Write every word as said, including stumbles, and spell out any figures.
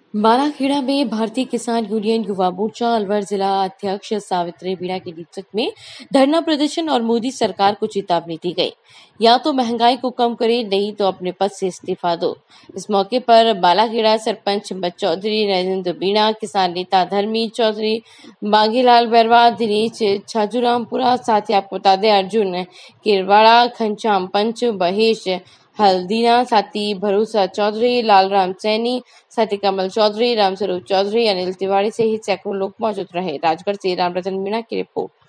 बालाखेड़ा में भारतीय किसान यूनियन युवा मोर्चा अलवर जिला अध्यक्ष सावित्री मीणा के नेतृत्व में धरना प्रदर्शन और मोदी सरकार को चेतावनी दी गई, या तो महंगाई को कम करे, नहीं तो अपने पद से इस्तीफा दो। इस मौके पर बालाखेड़ा सरपंच हिम्मत चौधरी, नरेंद्र मीणा, किसान नेता धर्मी चौधरी, बांगीलाल बैरवा, दिनेश छाजूरामपुरा, साथ ही आपको बता दें अर्जुन किरवाड़ा, घनश्याम पंच, महेश हल्दीना, साथी भरोसा चौधरी, लालराम सैनी, साथी कमल चौधरी, रामस्वरूप चौधरी, अनिल तिवारी सहित सैकड़ों लोग मौजूद रहे। राजगढ़ से रामरतन मीणा की रिपोर्ट।